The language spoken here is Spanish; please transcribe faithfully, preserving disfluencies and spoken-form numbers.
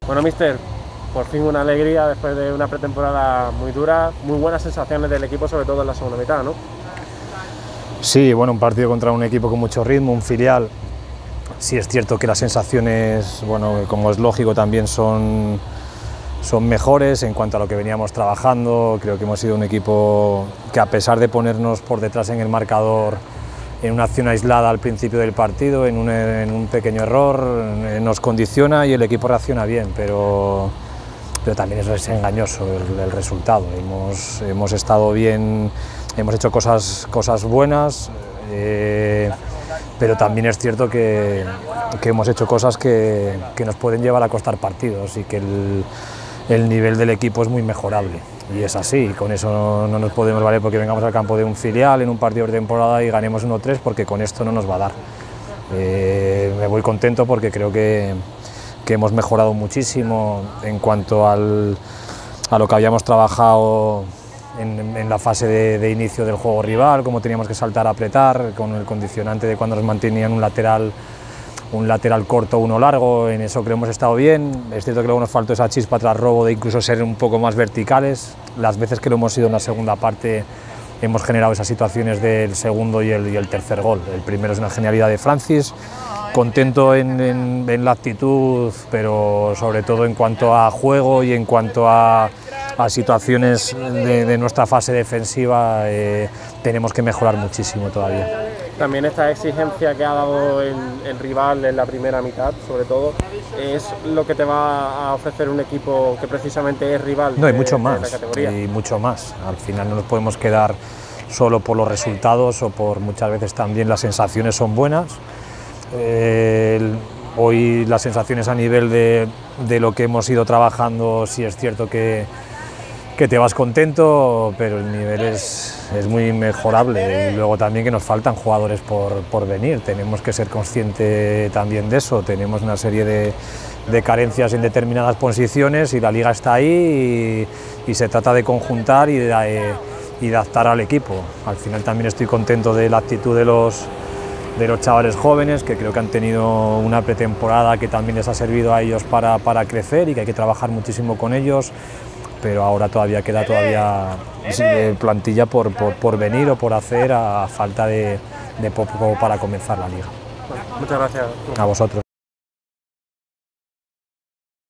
Bueno, míster, por fin una alegría después de una pretemporada muy dura, muy buenas sensaciones del equipo, sobre todo en la segunda mitad, ¿no? Sí, bueno, un partido contra un equipo con mucho ritmo, un filial. Sí es cierto que las sensaciones, bueno, como es lógico, también son, son mejores en cuanto a lo que veníamos trabajando. Creo que hemos sido un equipo que, a pesar de ponernos por detrás en el marcador en una acción aislada al principio del partido, en un, en un pequeño error, nos condiciona y el equipo reacciona bien, pero, pero también eso es engañoso el, el resultado. Hemos, hemos estado bien, hemos hecho cosas, cosas buenas, eh, pero también es cierto que, que hemos hecho cosas que, que nos pueden llevar a costar partidos y que el, el nivel del equipo es muy mejorable. Y es así, con eso no, no nos podemos valer porque vengamos al campo de un filial en un partido de temporada y ganemos uno tres, porque con esto no nos va a dar. Eh, me voy contento porque creo que, que hemos mejorado muchísimo en cuanto al, a lo que habíamos trabajado en, en la fase de, de inicio del juego rival, cómo teníamos que saltar a apretar, con el condicionante de cuando nos mantenían un lateral un lateral corto, uno largo. En eso creo que hemos estado bien. Es cierto que luego nos faltó esa chispa tras robo de incluso ser un poco más verticales. Las veces que lo hemos sido en la segunda parte hemos generado esas situaciones del segundo y el, y el tercer gol. El primero es una genialidad de Francis. Contento en, en, en la actitud, pero sobre todo en cuanto a juego y en cuanto a, a situaciones de, de nuestra fase defensiva, eh, tenemos que mejorar muchísimo todavía. También esta exigencia que ha dado el, el rival en la primera mitad, sobre todo, es lo que te va a ofrecer un equipo que precisamente es rival. No, y de, mucho de más, la categoría. y mucho más. Al final no nos podemos quedar solo por los resultados o por muchas veces también las sensaciones son buenas. Eh, el, hoy las sensaciones a nivel de, de lo que hemos ido trabajando, sí es cierto que que te vas contento, pero el nivel es, es muy mejorable. Y luego también que nos faltan jugadores por, por venir, tenemos que ser conscientes también de eso. Tenemos una serie de, de carencias en determinadas posiciones y la liga está ahí y, y se trata de conjuntar y de, y de adaptar al equipo. Al final también estoy contento de la actitud de los, de los chavales jóvenes, que creo que han tenido una pretemporada que también les ha servido a ellos para, para crecer y que hay que trabajar muchísimo con ellos. Pero ahora todavía queda todavía plantilla por, por, por venir o por hacer, a falta de, de poco para comenzar la liga. Bueno, muchas gracias. A vosotros.